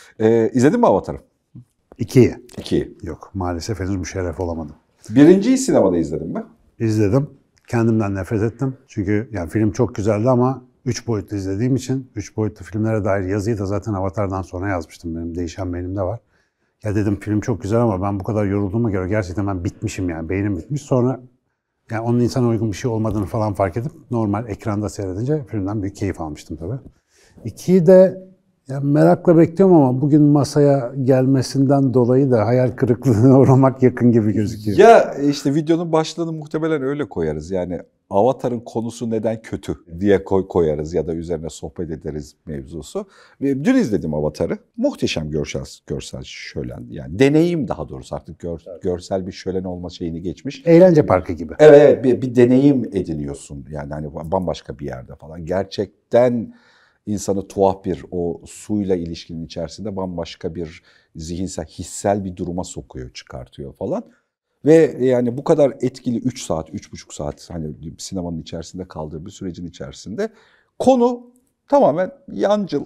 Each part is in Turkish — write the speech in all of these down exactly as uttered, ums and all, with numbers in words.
Ee, izledin mi Avatar'ı? İkiyi. İkiyi. Yok, maalesef henüz müşerref olamadım. Birinciyi sinemada izledin mi? İzledim. Kendimden nefret ettim. Çünkü yani film çok güzeldi ama üç boyutlu izlediğim için üç boyutlu filmlere dair yazıyı da zaten Avatar'dan sonra yazmıştım. Benim değişen beynimde var. Ya dedim film çok güzel ama ben bu kadar yorulduğuma göre gerçekten ben bitmişim yani. Beynim bitmiş. Sonra yani onun insana uygun bir şey olmadığını falan fark edip normal ekranda seyredince filmden büyük keyif almıştım tabii. İkiyi de ya merakla bekliyorum ama bugün masaya gelmesinden dolayı da hayal kırıklığına uğramak yakın gibi gözüküyor. Ya işte videonun başlığını muhtemelen öyle koyarız. Yani Avatar'ın konusu neden kötü diye koy, koyarız ya da üzerine sohbet ederiz mevzusu. Ve dün izledim Avatar'ı. Muhteşem görsel, görsel şölen. Yani deneyim daha doğrusu artık gör, görsel bir şölen olma şeyini geçmiş. Eğlence parkı gibi. Evet, evet bir, bir deneyim ediniyorsun. Yani hani bambaşka bir yerde falan. Gerçekten insanı tuhaf bir o suyla ilişkinin içerisinde bambaşka bir zihinsel, hissel bir duruma sokuyor, çıkartıyor falan. Ve yani bu kadar etkili üç saat, üç buçuk saat hani sinemanın içerisinde kaldığı bir sürecin içerisinde konu tamamen yancıl.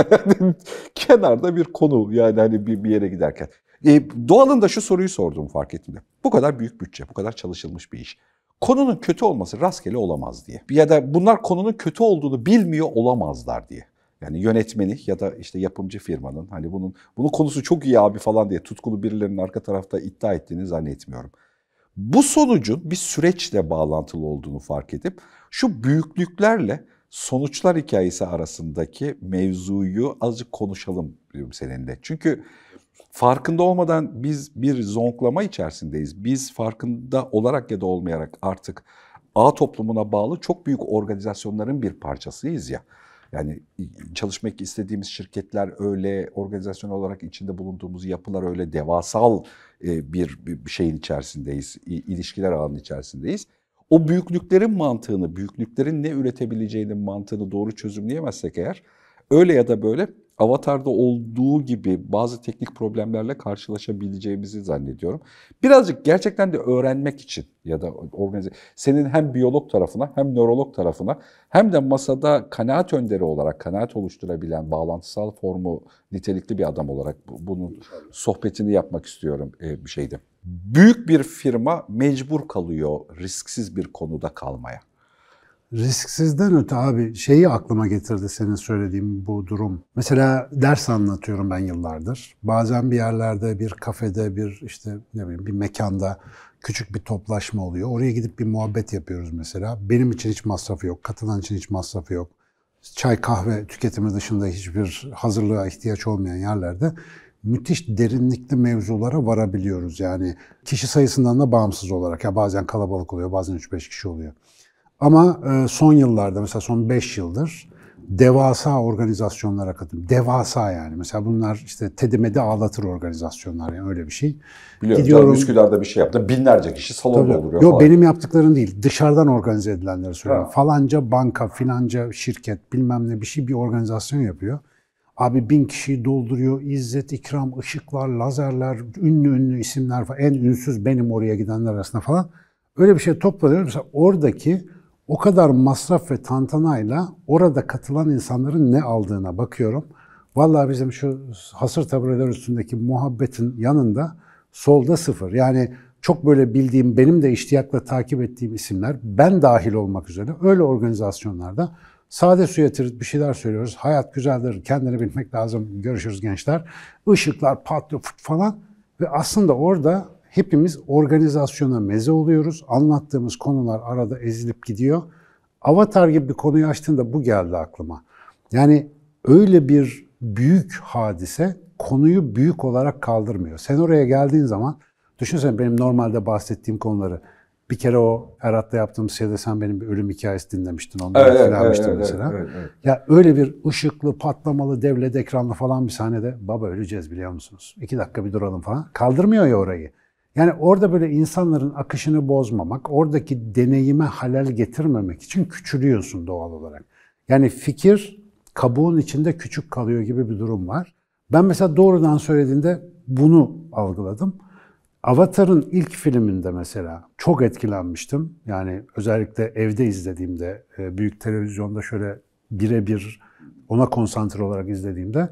Kenarda bir konu yani hani bir, bir yere giderken. E, Doğal'ın da şu soruyu sorduğumu fark ettim de. Bu kadar büyük bütçe, bu kadar çalışılmış bir iş. Konunun kötü olması rastgele olamaz diye. Ya da bunlar konunun kötü olduğunu bilmiyor olamazlar diye. Yani yönetmeni ya da işte yapımcı firmanın hani bunun bunun konusu çok iyi abi falan diye tutkulu birilerinin arka tarafta iddia ettiğini zannetmiyorum. Bu sonucun bir süreçle bağlantılı olduğunu fark edip şu büyüklüklerle sonuçlar hikayesi arasındaki mevzuyu azıcık konuşalım diyorum seninle. Çünkü farkında olmadan biz bir zonklama içerisindeyiz. Biz farkında olarak ya da olmayarak artık ağ toplumuna bağlı çok büyük organizasyonların bir parçasıyız ya. Yani çalışmak istediğimiz şirketler öyle, organizasyon olarak içinde bulunduğumuz yapılar öyle, devasal bir, bir şeyin içerisindeyiz, ilişkiler ağının içerisindeyiz. O büyüklüklerin mantığını, büyüklüklerin ne üretebileceğinin mantığını doğru çözümleyemezsek eğer, öyle ya da böyle Avatar'da olduğu gibi bazı teknik problemlerle karşılaşabileceğimizi zannediyorum. Birazcık gerçekten de öğrenmek için ya da organize, senin hem biyolog tarafına hem nörolog tarafına hem de masada kanaat önderi olarak kanaat oluşturabilen bağlantısal formu nitelikli bir adam olarak bunun sohbetini yapmak istiyorum bir şeyde. Büyük bir firma mecbur kalıyor risksiz bir konuda kalmaya. Risksizden öte abi şeyi aklıma getirdi senin söylediğin bu durum. Mesela ders anlatıyorum ben yıllardır. Bazen bir yerlerde, bir kafede, bir işte ne bileyim bir mekanda küçük bir toplaşma oluyor. Oraya gidip bir muhabbet yapıyoruz mesela. Benim için hiç masrafı yok, katılan için hiç masrafı yok. Çay, kahve tüketimi dışında hiçbir hazırlığa ihtiyaç olmayan yerlerde müthiş derinlikli mevzulara varabiliyoruz. Yani kişi sayısından da bağımsız olarak. Ya bazen kalabalık oluyor, bazen üç beş kişi oluyor. Ama son yıllarda mesela son beş yıldır devasa organizasyonlara katıldım. Devasa yani. Mesela bunlar işte tedimedi ağlatır organizasyonlar yani öyle bir şey. Biliyorum. Gidiyorum. Üsküdar'da bir şey yaptı. Binlerce kişi salon dolduruyor Yok benim yaptıklarım değil. Dışarıdan organize edilenleri söylüyorum. Ha. Falanca banka, filanca şirket bilmem ne bir şey bir organizasyon yapıyor. Abi bin kişiyi dolduruyor. İzzet, ikram, ışıklar, lazerler, ünlü ünlü isimler falan. En ünsüz benim oraya gidenler arasında falan. Öyle bir şey toplanıyor. Mesela oradaki o kadar masraf ve tantanayla orada katılan insanların ne aldığına bakıyorum. Vallahi bizim şu hasır tabureler üstündeki muhabbetin yanında solda sıfır. Yani çok böyle bildiğim, benim de iştiyakla takip ettiğim isimler, ben dahil olmak üzere öyle organizasyonlarda sade su yatırıp bir şeyler söylüyoruz. Hayat güzeldir, kendini bilmek lazım, görüşürüz gençler. Işıklar patlıyor falan ve aslında orada hepimiz organizasyona meze oluyoruz. Anlattığımız konular arada ezilip gidiyor. Avatar gibi bir konuyu açtığında bu geldi aklıma. Yani öyle bir büyük hadise konuyu büyük olarak kaldırmıyor. Sen oraya geldiğin zaman, düşünsene benim normalde bahsettiğim konuları, bir kere o Erat'la yaptığımız şeyde sen benim bir ölüm hikayesi dinlemiştin. Ondan evet, etkilenmiştin evet, mesela. Evet, evet. Ya öyle bir ışıklı, patlamalı, devlet ekranlı falan bir sahnede baba öleceğiz biliyor musunuz? İki dakika bir duralım falan. Kaldırmıyor ya orayı. Yani orada böyle insanların akışını bozmamak, oradaki deneyime halel getirmemek için küçülüyorsun doğal olarak. Yani fikir kabuğun içinde küçük kalıyor gibi bir durum var. Ben mesela doğrudan söylediğinde bunu algıladım. Avatar'ın ilk filminde mesela çok etkilenmiştim. Yani özellikle evde izlediğimde, büyük televizyonda şöyle birebir ona konsantre olarak izlediğimde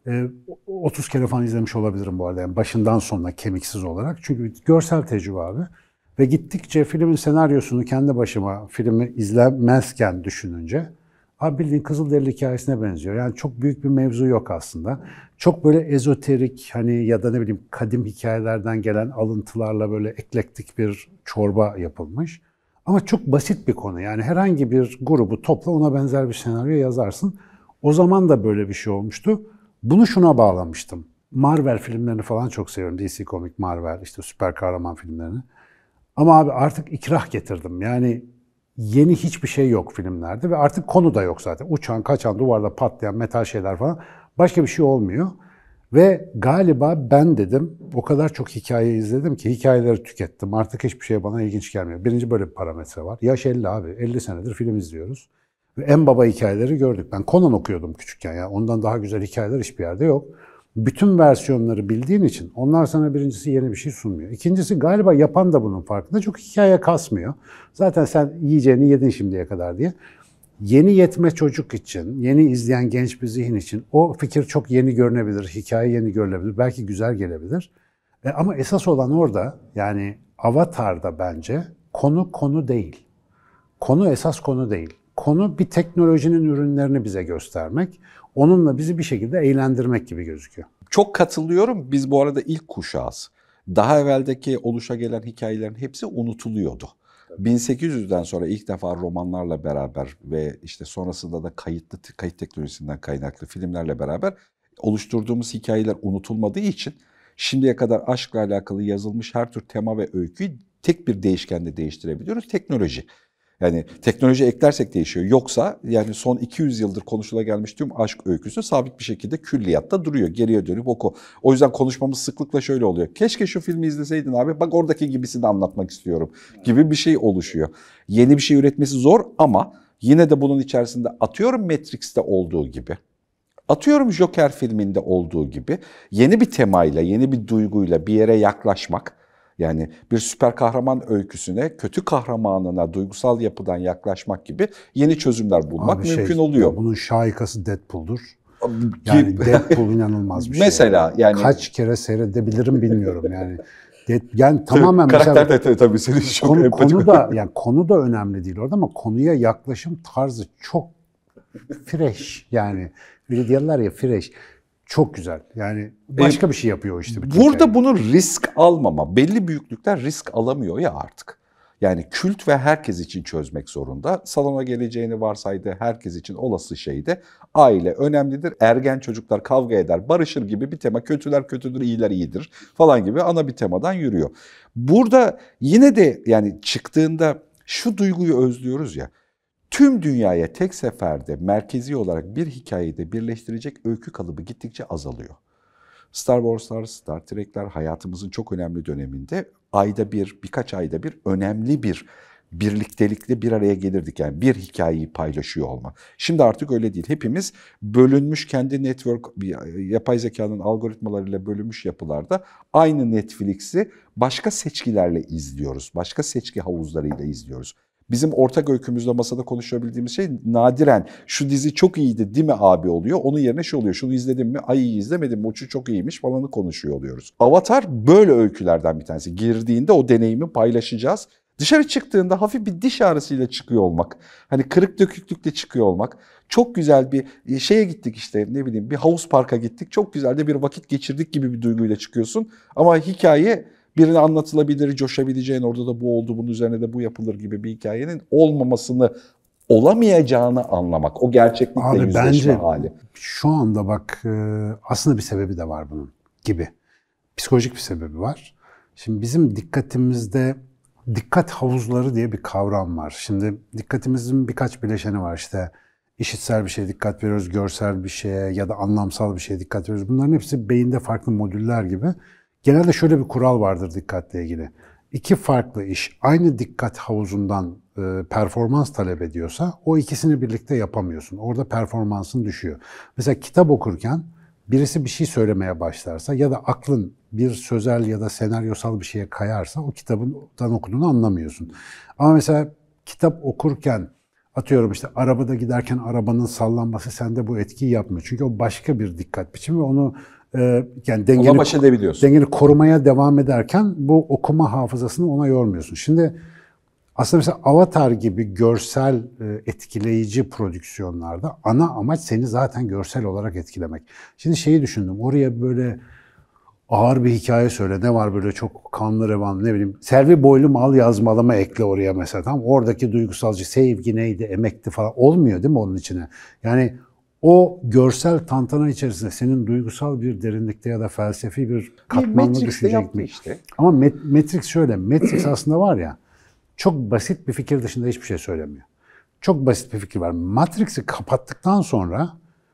E, otuz kere falan izlemiş olabilirim bu arada. Yani başından sonuna kemiksiz olarak. Çünkü görsel tecrübe abi. Ve gittikçe filmin senaryosunu kendi başıma filmi izlemezken düşününce abi bildiğin Kızılderili hikayesine benziyor. Yani çok büyük bir mevzu yok aslında. Çok böyle ezoterik hani ya da ne bileyim kadim hikayelerden gelen alıntılarla böyle eklektik bir çorba yapılmış. Ama çok basit bir konu. Yani herhangi bir grubu topla ona benzer bir senaryo yazarsın. O zaman da böyle bir şey olmuştu. Bunu şuna bağlamıştım. Marvel filmlerini falan çok seviyorum. D C Comics, Marvel, işte süper kahraman filmlerini. Ama abi artık ikrah getirdim. Yani yeni hiçbir şey yok filmlerde ve artık konu da yok zaten. Uçan, kaçan, duvarda patlayan metal şeyler falan. Başka bir şey olmuyor. Ve galiba ben dedim, o kadar çok hikaye izledim ki hikayeleri tükettim. Artık hiçbir şey bana ilginç gelmiyor. Birinci böyle bir parametre var. Yaş elli abi. elli senedir film izliyoruz. Ve en baba hikayeleri gördük. Ben Conan okuyordum küçükken. Yani ondan daha güzel hikayeler hiçbir yerde yok. Bütün versiyonları bildiğin için onlar sana birincisi yeni bir şey sunmuyor. İkincisi galiba yapan da bunun farkında. Çok hikaye kasmıyor. Zaten sen yiyeceğini yedin şimdiye kadar diye. Yeni yetme çocuk için, yeni izleyen genç bir zihin için o fikir çok yeni görünebilir, hikaye yeni görülebilir, belki güzel gelebilir. E ama esas olan orada, yani Avatar'da bence konu konu değil. Konu esas konu değil. Konu bir teknolojinin ürünlerini bize göstermek, onunla bizi bir şekilde eğlendirmek gibi gözüküyor. Çok katılıyorum. Biz bu arada ilk kuşağız. Daha evveldeki oluşa gelen hikayelerin hepsi unutuluyordu. bin sekiz yüzden sonra ilk defa romanlarla beraber ve işte sonrasında da kayıtlı kayıt teknolojisinden kaynaklı filmlerle beraber oluşturduğumuz hikayeler unutulmadığı için şimdiye kadar aşkla alakalı yazılmış her tür tema ve öyküyü tek bir değişkenle değiştirebiliyoruz. Teknoloji. Yani teknoloji eklersek değişiyor. Yoksa yani son iki yüz yıldır konuşula gelmiş tüm aşk öyküsü sabit bir şekilde külliyatta duruyor. Geriye dönüp oku. O yüzden konuşmamız sıklıkla şöyle oluyor. Keşke şu filmi izleseydin abi. Bak oradaki gibisini anlatmak istiyorum gibi bir şey oluşuyor. Yeni bir şey üretmesi zor ama yine de bunun içerisinde atıyorum Matrix'te olduğu gibi. Atıyorum Joker filminde olduğu gibi yeni bir temayla, yeni bir duyguyla bir yere yaklaşmak. Yani bir süper kahraman öyküsüne, kötü kahramanına duygusal yapıdan yaklaşmak gibi yeni çözümler bulmak Abi mümkün şey, oluyor. Bunun şahikası Deadpool'dur. Yani Deadpool inanılmaz bir şey. Mesela yani kaç kere seyredebilirim bilmiyorum yani. Dead, yani tamamen karakter mesela de tabii senin çok konu, empatik. konu da yani konu da önemli değil orada ama konuya yaklaşım tarzı çok fresh yani. Öyle diyorlar ya fresh. Çok güzel. Yani başka e, bir şey yapıyor o işte. Burada hikaye. Bunun risk almama. Belli büyüklükler risk alamıyor ya artık. Yani kült ve herkes için çözmek zorunda. Salona geleceğini varsaydığı herkes için olası şey de aile önemlidir. Ergen çocuklar kavga eder, barışır gibi bir tema. Kötüler kötüdür, iyiler iyidir falan gibi ana bir temadan yürüyor. Burada yine de yani çıktığında şu duyguyu özlüyoruz ya. Tüm dünyaya tek seferde merkezi olarak bir hikayede birleştirecek öykü kalıbı gittikçe azalıyor. Star Wars'lar, Star Trek'ler hayatımızın çok önemli döneminde ayda bir, birkaç ayda bir önemli bir birliktelikle bir araya gelirdik. Yani bir hikayeyi paylaşıyor olma. Şimdi artık öyle değil. Hepimiz bölünmüş kendi network, yapay zekanın algoritmalarıyla bölünmüş yapılarda aynı Netflix'i başka seçkilerle izliyoruz. Başka seçki havuzlarıyla izliyoruz. Bizim ortak öykümüzde masada konuşabildiğimiz şey nadiren şu dizi çok iyiydi değil mi abi oluyor. Onun yerine şey oluyor. Şunu izledim mi? Ay iyi izlemedim mi? O çok iyiymiş falanı konuşuyor oluyoruz. Avatar böyle öykülerden bir tanesi. Girdiğinde o deneyimi paylaşacağız. Dışarı çıktığında hafif bir diş ağrısıyla çıkıyor olmak. Hani kırık döküklükle çıkıyor olmak. Çok güzel bir şeye gittik işte ne bileyim bir havuz parka gittik. Çok güzel de bir vakit geçirdik gibi bir duyguyla çıkıyorsun. Ama hikaye birine anlatılabilir, coşabileceğin orada da bu oldu, bunun üzerine de bu yapılır gibi bir hikayenin olmamasını, olamayacağını anlamak. O gerçeklikle Abi yüzleşme bence hali. Şu anda bak aslında bir sebebi de var bunun gibi. Psikolojik bir sebebi var. Şimdi bizim dikkatimizde dikkat havuzları diye bir kavram var. Şimdi dikkatimizin birkaç bileşeni var işte. İşitsel bir şeye dikkat veriyoruz, görsel bir şeye ya da anlamsal bir şeye dikkat veriyoruz. Bunların hepsi beyinde farklı modüller gibi. Genelde şöyle bir kural vardır dikkatle ilgili. İki farklı iş aynı dikkat havuzundan e, performans talep ediyorsa o ikisini birlikte yapamıyorsun. Orada performansın düşüyor. Mesela kitap okurken birisi bir şey söylemeye başlarsa ya da aklın bir sözel ya da senaryosal bir şeye kayarsa o kitabından okuduğunu anlamıyorsun. Ama mesela kitap okurken Atıyorum işte arabada giderken arabanın sallanması sende bu etkiyi yapmıyor. Çünkü o başka bir dikkat biçimi ve onu e, yani dengeni, baş edebiliyorsun. dengeni korumaya devam ederken bu okuma hafızasını ona yormuyorsun. Şimdi aslında mesela Avatar gibi görsel e, etkileyici prodüksiyonlarda ana amaç seni zaten görsel olarak etkilemek. Şimdi şeyi düşündüm, oraya böyle ağır bir hikaye söyle, ne var böyle çok kanlı revan, ne bileyim, Selvi Boylum al yazmalama ekle oraya mesela, tamam, oradaki duygusalcı sevgi neydi, emekti falan, olmuyor değil mi onun içine? Yani o görsel tantana içerisinde senin duygusal bir derinlikte ya da felsefi bir katmanla düşecek mi? Işte. Ama Matrix şöyle, Matrix aslında var ya, çok basit bir fikir dışında hiçbir şey söylemiyor. Çok basit bir fikir var. Matrix'i kapattıktan sonra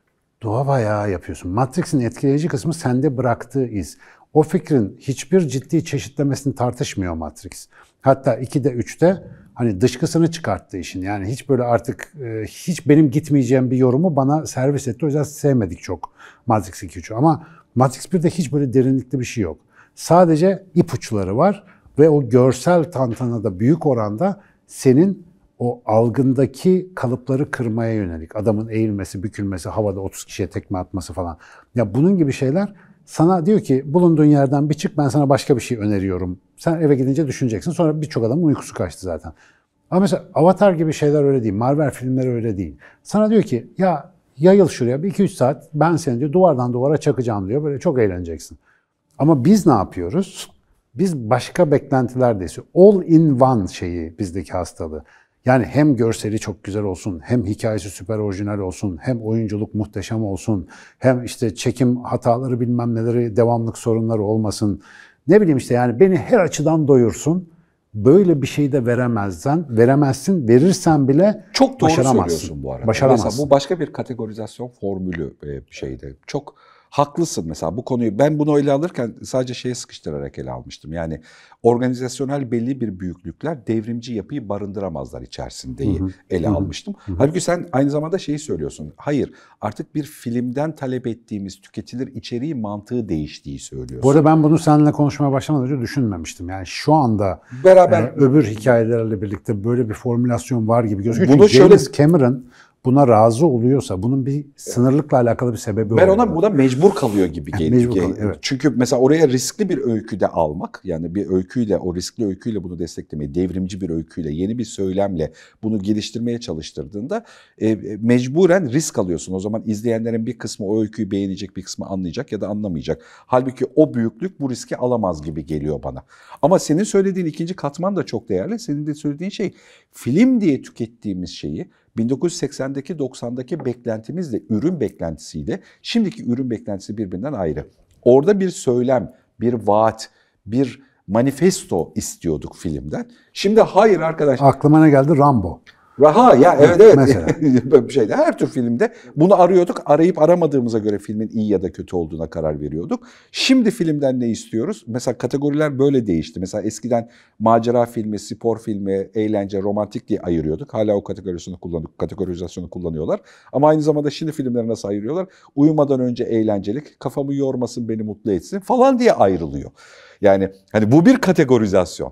dua bayağı yapıyorsun. Matrix'in etkileyici kısmı sende bıraktığı iz. O fikrin hiçbir ciddi çeşitlemesini tartışmıyor Matrix. Hatta ikide, üçte hani dışkısını çıkarttı işin. Yani hiç böyle artık e, hiç benim gitmeyeceğim bir yorumu bana servis etti. O yüzden sevmedik çok Matrix iki üçü. Ama Matrix birde hiç böyle derinlikli bir şey yok. Sadece ipuçları var ve o görsel tantanada büyük oranda senin o algındaki kalıpları kırmaya yönelik. Adamın eğilmesi, bükülmesi, havada otuz kişiye tekme atması falan. Ya bunun gibi şeyler sana diyor ki bulunduğun yerden bir çık, ben sana başka bir şey öneriyorum. Sen eve gidince düşüneceksin. Sonra birçok adamın uykusu kaçtı zaten. Ama mesela Avatar gibi şeyler öyle değil. Marvel filmleri öyle değil. Sana diyor ki ya yayıl şuraya bir iki üç saat, ben seni diyor duvardan duvara çakacağım diyor. Böyle çok eğleneceksin. Ama biz ne yapıyoruz? Biz başka beklentilerdeyiz. All in one şeyi bizdeki hastalığı. Yani hem görseli çok güzel olsun, hem hikayesi süper orijinal olsun, hem oyunculuk muhteşem olsun, hem işte çekim hataları bilmem neleri, devamlık sorunları olmasın. Ne bileyim işte yani beni her açıdan doyursun. Böyle bir şey de veremezsen, veremezsin, verirsen bile çok doğru başaramazsın. Söylüyorsun bu arada. Başaramazsın. Mesela bu başka bir kategorizasyon formülü bir şeyde. Çok haklısın mesela bu konuyu. Ben bunu ele alırken sadece şeye sıkıştırarak ele almıştım. Yani organizasyonel belli bir büyüklükler devrimci yapıyı barındıramazlar içerisindeyi ele almıştım. Hı hı. Halbuki sen aynı zamanda şeyi söylüyorsun. Hayır, artık bir filmden talep ettiğimiz tüketilir içeriği mantığı değiştiği söylüyorsun. Bu arada ben bunu seninle konuşmaya başlamadan önce düşünmemiştim. Yani şu anda beraber e, öbür hikayelerle birlikte böyle bir formülasyon var gibi gözüküyor. Bunu Çünkü James şöyle... Cameron buna razı oluyorsa bunun bir sınırlıkla alakalı bir sebebi oluyor. Ben ona buna mecbur kalıyor gibi geliyor. Mecbur kalıyor, evet. Çünkü mesela oraya riskli bir öyküde almak, yani bir öyküyle, o riskli öyküyle bunu desteklemeyi, devrimci bir öyküyle, yeni bir söylemle bunu geliştirmeye çalıştırdığında e, mecburen risk alıyorsun. O zaman izleyenlerin bir kısmı o öyküyü beğenecek, bir kısmı anlayacak ya da anlamayacak. Halbuki o büyüklük bu riski alamaz gibi geliyor bana. Ama senin söylediğin ikinci katman da çok değerli. Senin de söylediğin şey, film diye tükettiğimiz şeyi bin dokuz yüz seksendeki doksandaki beklentimizle, ürün beklentisiyle şimdiki ürün beklentisi birbirinden ayrı. Orada bir söylem, bir vaat, bir manifesto istiyorduk filmden. Şimdi hayır arkadaşlar. Aklıma ne geldi? Rambo. Raha ya evet evet. Mesela. bir şeyde her tür filmde bunu arıyorduk. Arayıp aramadığımıza göre filmin iyi ya da kötü olduğuna karar veriyorduk. Şimdi filmden ne istiyoruz? Mesela kategoriler böyle değişti. Mesela eskiden macera filmi, spor filmi, eğlence, romantik diye ayırıyorduk. Hala o kategorizasyonu kullanıyorduk, kategorizasyonu kullanıyorlar. Ama aynı zamanda şimdi filmleri nasıl ayırıyorlar? Uyumadan önce eğlencelik, kafamı yormasın, beni mutlu etsin falan diye ayrılıyor. Yani hani bu bir kategorizasyon.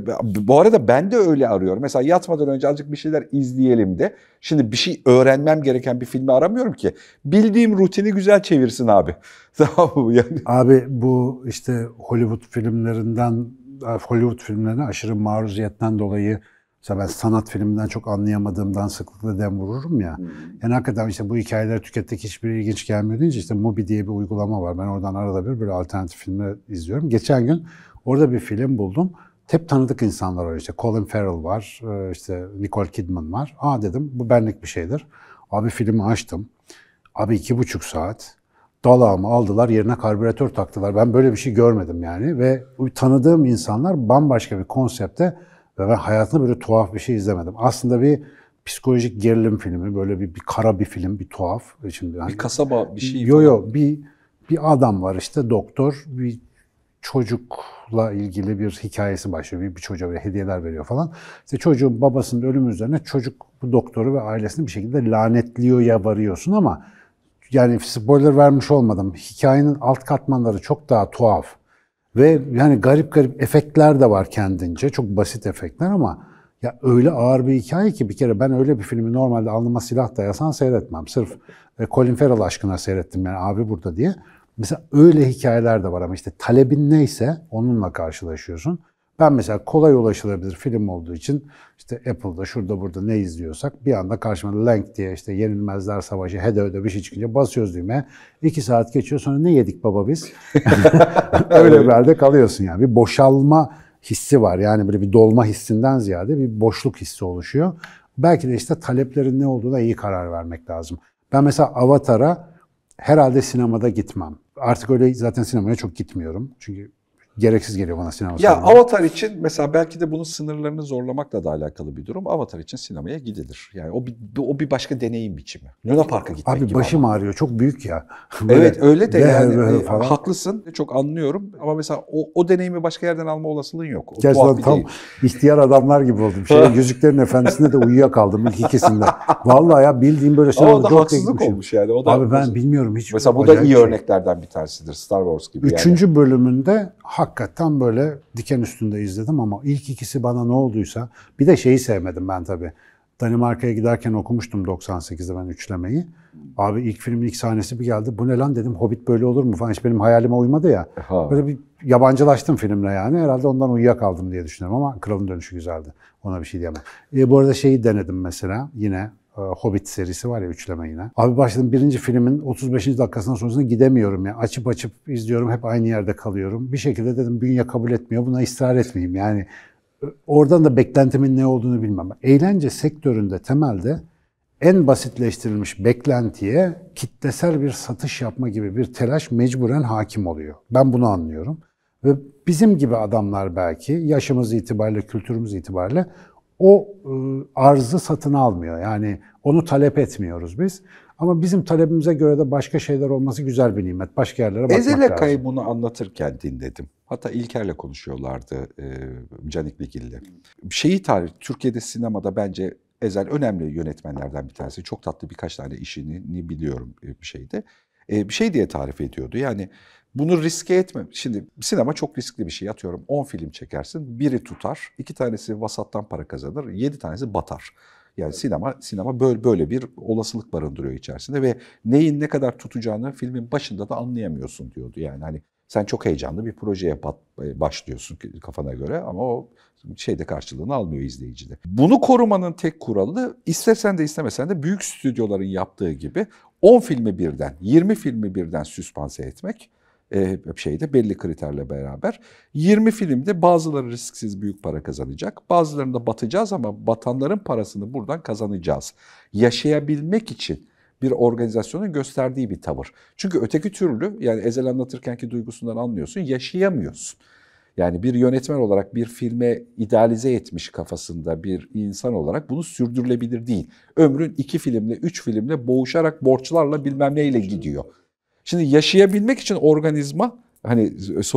Bu arada ben de öyle arıyorum. Mesela yatmadan önce azıcık bir şeyler izleyelim de. Şimdi bir şey öğrenmem gereken bir filmi aramıyorum ki. Bildiğim rutini güzel çevirsin abi. Tamam mı yani? Abi bu işte Hollywood filmlerinden, Hollywood filmlerine aşırı maruziyetten dolayı mesela ben sanat filminden çok anlayamadığımdan sıklıkla dem vururum ya. Hmm. Yani hakikaten işte bu hikayeleri tükettik, hiçbir ilginç gelmiyor deyince işte Mubi diye bir uygulama var. Ben oradan arada bir böyle alternatif filmler izliyorum. Geçen gün orada bir film buldum. Hep tanıdık insanlar var, işte Colin Farrell var, işte Nicole Kidman var. Aa dedim bu benlik bir şeydir. Abi filmi açtım. Abi iki buçuk saat dalağımı aldılar, yerine karbüratör taktılar. Ben böyle bir şey görmedim yani. Ve tanıdığım insanlar bambaşka bir konsepte ve ben hayatımda böyle tuhaf bir şey izlemedim. Aslında bir psikolojik gerilim filmi, böyle bir, bir kara bir film, bir tuhaf. Şimdi bir kasaba bir şey. Yo yo bir bir adam var işte doktor, bir çocukla ilgili bir hikayesi başlıyor. Bir, bir çocuğa böyle hediyeler veriyor falan. İşte çocuğun babasının ölümü üzerine çocuk bu doktoru ve ailesini bir şekilde lanetliyor ya varıyorsun ama yani spoiler vermiş olmadım. Hikayenin alt katmanları çok daha tuhaf. Ve yani garip garip efektler de var kendince. Çok basit efektler ama Ya öyle ağır bir hikaye ki bir kere ben öyle bir filmi normalde alnıma silah dayasan seyretmem. Sırf e, Colin Farrell aşkına seyrettim yani abi burada diye. Mesela öyle hikayeler de var ama işte talebin neyse onunla karşılaşıyorsun. Ben mesela kolay ulaşılabilir film olduğu için işte Apple'da şurada burada ne izliyorsak bir anda karşıma Lank diye işte Yenilmezler Savaşı, Hede Öde bir şey çıkınca basıyoruz düğmeye. İki saat geçiyor sonra ne yedik baba biz? Öyle bir halde kalıyorsun yani. Bir boşalma hissi var yani böyle bir dolma hissinden ziyade bir boşluk hissi oluşuyor. Belki de işte taleplerin ne olduğuna iyi karar vermek lazım. Ben mesela Avatar'a herhalde sinemada gitmem. Artık öyle zaten sinemaya çok gitmiyorum. Çünkü gereksiz geliyor bana sinema. Ya salonu. Avatar için mesela belki de bunun sınırlarını zorlamakla da alakalı bir durum. Avatar için sinemaya gidilir. Yani o bir, o bir başka deneyim biçimi. Luna Park'a gitmek Abi gibi. başım ama. ağrıyor. Çok büyük ya. Böyle Evet öyle de yani böyle e, falan. haklısın. Çok anlıyorum ama mesela o, o deneyimi başka yerden alma olasılığın yok. O Gerçekten tuhaf bir tam deyim. ihtiyar adamlar gibi oldum. Şey, Yüzüklerin Efendisi'nde de uyuyakaldım ilk ikisinde. Vallahi ya bildiğim böyle Ama o da çok haksızlık gitmişim. olmuş yani. O da, Abi ben bilmiyorum hiç. mesela bu da acayip iyi şey. örneklerden bir tanesidir. Star Wars gibi Üçüncü yani. bölümünde hakikaten böyle diken üstünde izledim ama ilk ikisi bana ne olduysa bir de şeyi sevmedim ben tabii. Danimarka'ya giderken okumuştum doksan sekizde ben üçlemeyi. Abi ilk filmin ilk sahnesi bir geldi. Bu ne lan dedim. Hobbit böyle olur mu falan. Hiç benim hayalime uymadı ya. Ha. Böyle bir yabancılaştım filmle yani. Herhalde ondan uyuyakaldım diye düşünüyorum ama Kralın Dönüşü güzeldi. Ona bir şey diyemem. E, bu arada şeyi denedim mesela yine. Hobbit serisi var ya üçleme yine. Abi başladım birinci filmin otuz beşinci dakikasından sonrasında gidemiyorum ya. Açıp açıp izliyorum. Hep aynı yerde kalıyorum. Bir şekilde dedim bünye kabul etmiyor. Buna ısrar etmeyeyim. Yani oradan da beklentimin ne olduğunu bilmem. Eğlence sektöründe temelde en basitleştirilmiş beklentiye kitlesel bir satış yapma gibi bir telaş mecburen hakim oluyor. Ben bunu anlıyorum. Ve bizim gibi adamlar belki yaşımız itibariyle, kültürümüz itibariyle o e, arzı satın almıyor. Yani onu talep etmiyoruz biz. Ama bizim talebimize göre de başka şeyler olması güzel bir nimet. Başka yerlere bakmak Ezel lazım. Akay bunu anlatırken dinledim. Hatta İlker'le konuşuyorlardı, e, Canik Ligil'le. Şeyi tarih, Türkiye'de sinemada bence Ezel önemli yönetmenlerden bir tanesi. Çok tatlı birkaç tane işini biliyorum bir şeyde. E, bir şey diye tarif ediyordu. Yani bunu riske etme. Şimdi sinema çok riskli bir şey. Atıyorum on film çekersin, biri tutar, iki tanesi vasattan para kazanır, yedi tanesi batar. Yani sinema sinema böyle böyle bir olasılık barındırıyor içerisinde ve neyin ne kadar tutacağını filmin başında da anlayamıyorsun diyordu. Yani hani sen çok heyecanlı bir projeye başlıyorsun kafana göre ama o şeyde karşılığını almıyor izleyicide. Bunu korumanın tek kuralı istesen de istemesen de büyük stüdyoların yaptığı gibi on filmi birden, yirmi filmi birden süspanse etmek. E, şeyde belli kriterle beraber. yirmi filmde bazıları risksiz büyük para kazanacak. Bazılarında batacağız ama batanların parasını buradan kazanacağız. Yaşayabilmek için bir organizasyonun gösterdiği bir tavır. Çünkü öteki türlü yani Ezel anlatırkenki duygusundan anlıyorsun, yaşayamıyorsun. Yani bir yönetmen olarak bir filme idealize etmiş kafasında bir insan olarak bunu sürdürülebilir değil. Ömrün iki filmle, üç filmle boğuşarak borçlarla bilmem neyle gidiyor. Şimdi yaşayabilmek için organizma, hani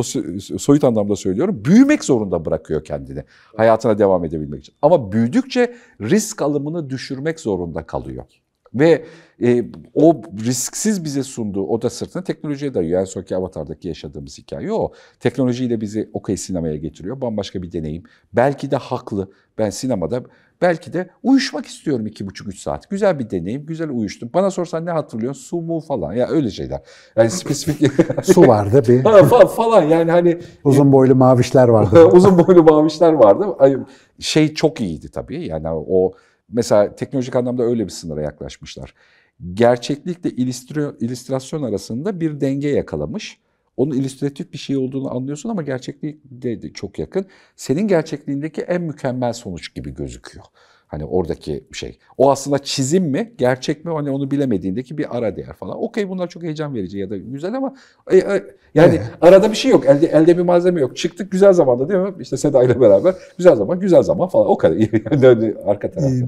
soyut anlamda söylüyorum, büyümek zorunda bırakıyor kendini hayatına devam edebilmek için. Ama büyüdükçe risk alımını düşürmek zorunda kalıyor. Ve e, o risksiz bize sunduğu, o da sırtına teknolojiye dayıyor. En sonki Avatar'daki yaşadığımız hikaye o. Teknolojiyle bizi okey sinemaya getiriyor. Bambaşka bir deneyim. Belki de haklı. Ben sinemada belki de uyuşmak istiyorum iki buçuk üç saat. Güzel bir deneyim, güzel uyuştum. Bana sorsan ne hatırlıyorsun? Su mu falan. Ya öyle şeyler. Yani spesifik... Su vardı bir. falan yani hani... Uzun boylu mavişler vardı. Uzun boylu mavişler vardı. Şey çok iyiydi tabii. Yani o... Mesela teknolojik anlamda öyle bir sınıra yaklaşmışlar. Gerçeklikle illüstrasyon arasında bir denge yakalamış. Onun illüstratif bir şey olduğunu anlıyorsun ama gerçekliğe de çok yakın. Senin gerçekliğindeki en mükemmel sonuç gibi gözüküyor. Hani oradaki şey. O aslında çizim mi, gerçek mi hani onu bilemediğindeki bir ara değer falan. Okey bunlar çok heyecan verici ya da güzel ama e, e, yani evet. Arada bir şey yok. Elde, elde bir malzeme yok. Çıktık güzel zamanda değil mi? İşte Seda ile beraber güzel zaman, güzel zaman falan. O kadar. Yani arka tarafta.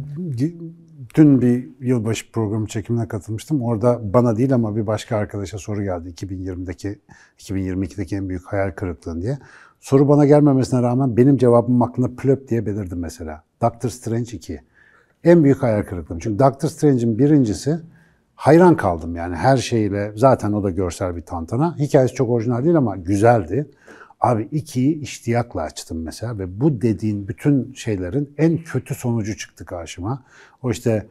Dün bir yılbaşı programı çekimine katılmıştım. Orada bana değil ama bir başka arkadaşa soru geldi. iki bin yirmideki, iki bin yirmi ikideki en büyük hayal kırıklığın diye. Soru bana gelmemesine rağmen benim cevabım aklımda plöp diye belirdi mesela. Doctor Strange iki. En büyük hayal kırıklığım. Çünkü Doctor Strange'in birincisi hayran kaldım yani her şeyle. Zaten o da görsel bir tantana. Hikayesi çok orijinal değil ama güzeldi. Abi ikiyi iştiyakla açtım mesela ve bu dediğin bütün şeylerin en kötü sonucu çıktı karşıma. O işte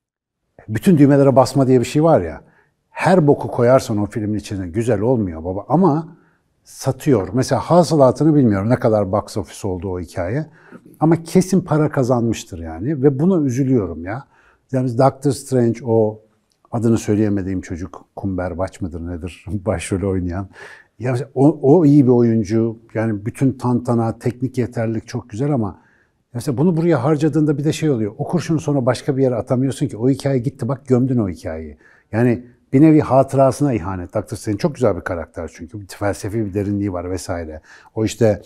bütün düğmelere basma diye bir şey var ya. Her boku koyarsan o filmin içine güzel olmuyor baba ama satıyor. Mesela hasılatını bilmiyorum ne kadar box office oldu o hikaye. Ama kesin para kazanmıştır yani ve buna üzülüyorum ya. Yani Doctor Strange o adını söyleyemediğim çocuk Cumberbatch mıdır nedir başrolü oynayan. Ya o, o iyi bir oyuncu. Yani bütün tantana, teknik yeterlilik çok güzel ama mesela bunu buraya harcadığında bir de şey oluyor. O kurşunu sonra başka bir yere atamıyorsun ki. O hikaye gitti bak gömdün o hikayeyi. Yani bir nevi hatırasına ihanet. Doctor Strange çok güzel bir karakter çünkü. Felsefi bir derinliği var vesaire. O işte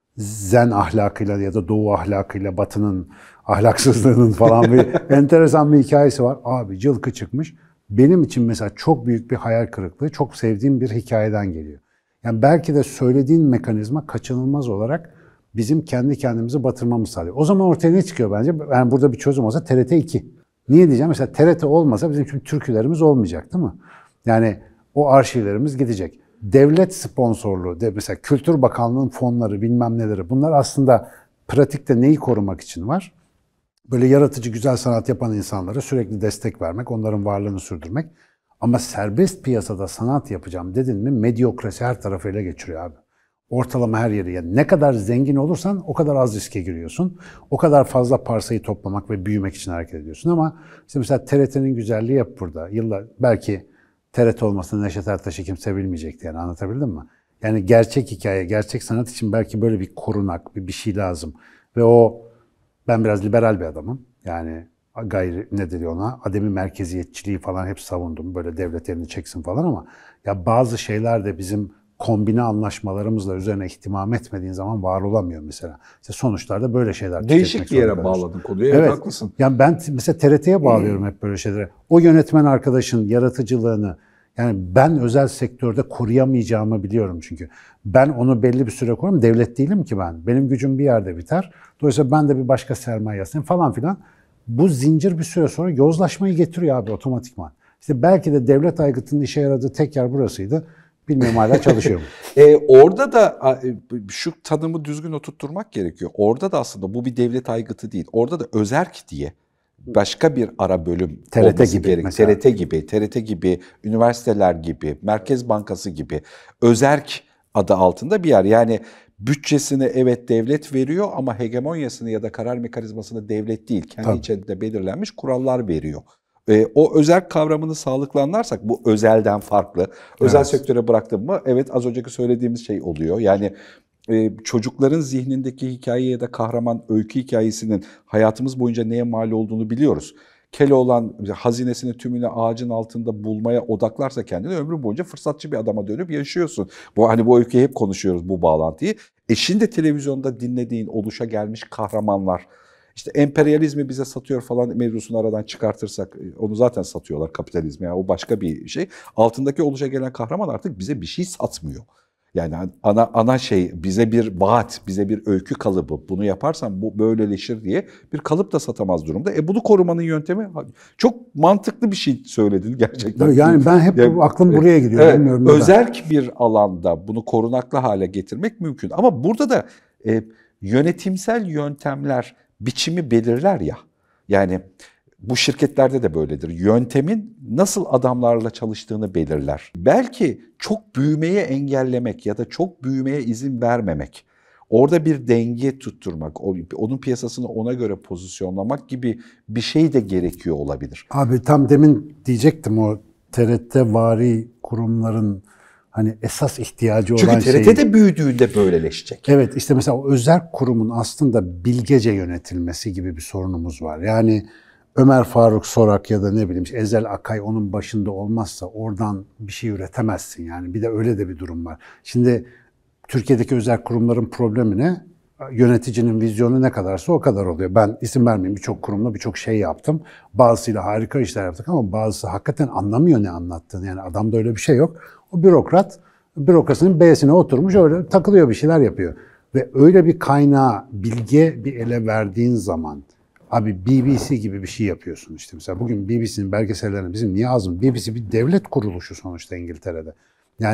Zen ahlakıyla ya da Doğu ahlakıyla Batı'nın ahlaksızlığının falan bir enteresan bir hikayesi var. Abi cılkı çıkmış. Benim için mesela çok büyük bir hayal kırıklığı, çok sevdiğim bir hikayeden geliyor. Yani belki de söylediğin mekanizma kaçınılmaz olarak bizim kendi kendimizi batırmamız sağlıyor. O zaman ortaya ne çıkıyor bence? Yani burada bir çözüm olsa T R T iki. Niye diyeceğim? Mesela T R T olmasa bizim şimdi türkülerimiz olmayacak değil mi? Yani o arşivlerimiz gidecek. Devlet sponsorluğu, mesela Kültür Bakanlığı'nın fonları bilmem neleri bunlar aslında pratikte neyi korumak için var? Böyle yaratıcı güzel sanat yapan insanlara sürekli destek vermek, onların varlığını sürdürmek. Ama serbest piyasada sanat yapacağım dedin mi medyokrasi her tarafı ele geçiriyor abi. Ortalama her yeri. Yani ne kadar zengin olursan o kadar az riske giriyorsun. O kadar fazla parsayı toplamak ve büyümek için hareket ediyorsun. Ama işte mesela T R T'nin güzelliği hep burada. Yıllar belki T R T olmasında Neşet Ertaş'ı kimse bilmeyecekti yani anlatabildim mi? Yani gerçek hikaye, gerçek sanat için belki böyle bir korunak, bir, bir şey lazım. Ve o ben biraz liberal bir adamım. Yani gayri ne dedi ona? Ademi merkeziyetçiliği falan hep savundum. Böyle devlet elini çeksin falan ama ya bazı şeyler de bizim kombine anlaşmalarımızla üzerine ihtimam etmediğin zaman var olamıyor mesela. İşte sonuçlarda böyle şeyler değişik bir yere bağladın konuyu. Evet, evet, haklısın. Yani ben mesela T R T'ye bağlıyorum hep böyle şeylere. O yönetmen arkadaşın yaratıcılığını yani ben özel sektörde koruyamayacağımı biliyorum çünkü. Ben onu belli bir süre korurum. Devlet değilim ki ben. Benim gücüm bir yerde biter. Dolayısıyla ben de bir başka sermaye yasayım falan filan. Bu zincir bir süre sonra yozlaşmayı getiriyor abi otomatikman. İşte belki de devlet aygıtının işe yaradığı tek yer burasıydı. Bilmiyorum hala çalışıyor mu? e, orada da şu tanımı düzgün oturtturmak gerekiyor. Orada da aslında bu bir devlet aygıtı değil. Orada da özerk diye başka bir ara bölüm T R T olması gibi gerek. mesela. T R T gibi, T R T gibi, üniversiteler gibi, Merkez Bankası gibi özerk adı altında bir yer. Yani bütçesini evet devlet veriyor ama hegemonyasını ya da karar mekanizmasını devlet değil, kendi Tabii. içinde belirlenmiş kurallar veriyor. E, o özerk kavramını sağlıklı anlarsak bu özelden farklı. Özel Evet. sektöre bıraktım mı evet az önceki söylediğimiz şey oluyor. Yani e, çocukların zihnindeki hikaye ya da kahraman öykü hikayesinin hayatımız boyunca neye mal olduğunu biliyoruz. Keloğlan hazinesini tümünü ağacın altında bulmaya odaklarsa kendini ömrün boyunca fırsatçı bir adama dönüp yaşıyorsun. Bu hani bu öyküyü hep konuşuyoruz bu bağlantıyı. E şimdi televizyonda dinlediğin oluşa gelmiş kahramanlar İşte emperyalizmi bize satıyor falan mevzusunu aradan çıkartırsak onu zaten satıyorlar kapitalizmi ya o başka bir şey. Altındaki oluşa gelen kahraman artık bize bir şey satmıyor. Yani ana ana şey bize bir vaat, bize bir öykü kalıbı. Bunu yaparsan bu böyleleşir diye bir kalıp da satamaz durumda. E bunu korumanın yöntemi çok mantıklı bir şey söyledin gerçekten. Yani ben hep yani, aklım buraya gidiyor. Evet, Bilmiyorum özerk bir alanda bunu korunaklı hale getirmek mümkün. Ama burada da e, yönetimsel yöntemler biçimi belirler ya. Yani bu şirketlerde de böyledir. Yöntemin nasıl adamlarla çalıştığını belirler. Belki çok büyümeye engellemek ya da çok büyümeye izin vermemek, orada bir denge tutturmak, onun piyasasını ona göre pozisyonlamak gibi bir şey de gerekiyor olabilir. Abi tam demin diyecektim o T R T vari kurumların hani esas ihtiyacı Çünkü olan T şey. R T'de büyüdüğünde böyleleşecek. Evet işte mesela o özel kurumun aslında bilgece yönetilmesi gibi bir sorunumuz var. Yani Ömer Faruk Sorak ya da ne bileyim Ezel Akay onun başında olmazsa oradan bir şey üretemezsin yani. Bir de öyle de bir durum var. Şimdi Türkiye'deki özel kurumların problemi ne? Yöneticinin vizyonu ne kadarsa o kadar oluyor. Ben isim vermeyeyim birçok kurumla birçok şey yaptım. Bazısıyla harika işler yaptık ama bazısı hakikaten anlamıyor ne anlattığını. Yani adamda öyle bir şey yok. O bürokrat bürokrasinin B'sine oturmuş öyle takılıyor bir şeyler yapıyor. Ve öyle bir kaynağı bilge bir ele verdiğin zaman abi B B C gibi bir şey yapıyorsun işte. Mesela bugün B B C'nin belgesellerini bizim niye ağzım? B B C bir devlet kuruluşu sonuçta İngiltere'de. Yani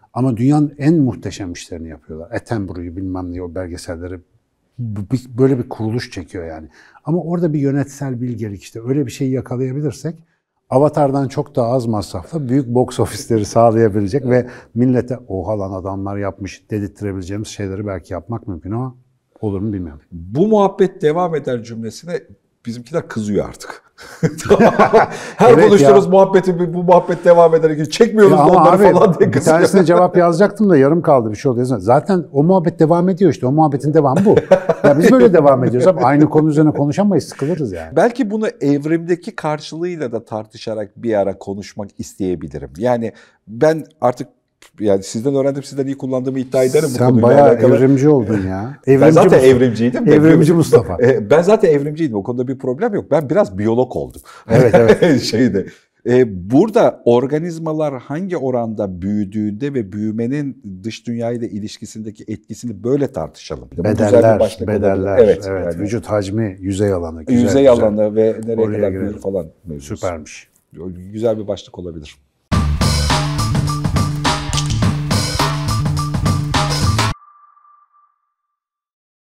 Ama dünyanın en muhteşem işlerini yapıyorlar. Attenborough'yu bilmem ne o belgeselleri böyle bir kuruluş çekiyor yani. Ama orada bir yönetsel bilgelik işte öyle bir şeyi yakalayabilirsek Avatar'dan çok daha az masrafla büyük box ofisleri sağlayabilecek ve millete oha lan adamlar yapmış dedirttirebileceğimiz şeyleri belki yapmak mümkün ama olur mu bilmiyorum. Bu muhabbet devam eder cümlesine bizimkiler kızıyor artık. Her Evet konuştuğumuz ya. muhabbeti bu muhabbet devam eder. Çekmiyoruz Ya ama onları abi, falan diye bir kızıyor. tanesine cevap yazacaktım da yarım kaldı bir şey oldu. Zaten o muhabbet devam ediyor işte. O muhabbetin devamı bu. Ya biz böyle devam ediyoruz ama aynı konu üzerine konuşamayız, sıkılırız yani. Belki bunu evrimdeki karşılığıyla da tartışarak bir ara konuşmak isteyebilirim. Yani ben artık yani sizden öğrendim, sizden iyi kullandığımı iddia ederim bu Sen konuyla bayağı alakalı. evrimci oldun ya. Evrimci Ben zaten Mustafa. evrimciydim. de- Evrimci Mustafa. E, Ben zaten evrimciydim. O konuda bir problem yok. Ben biraz biyolog oldum. Evet, evet. Şeyde. E, burada organizmalar hangi oranda büyüdüğünde ve büyümenin dış dünyayla ilişkisindeki etkisini böyle tartışalım. Bu güzel bir Bedeller, başlık olabilir. bedeller. Evet, yani. Vücut hacmi, yüzey alanı. Güzel, Yüzey güzel. alanı ve nereye Oraya kadar girelim. büyür falan mevzusu. Süpermiş. Güzel bir başlık olabilir.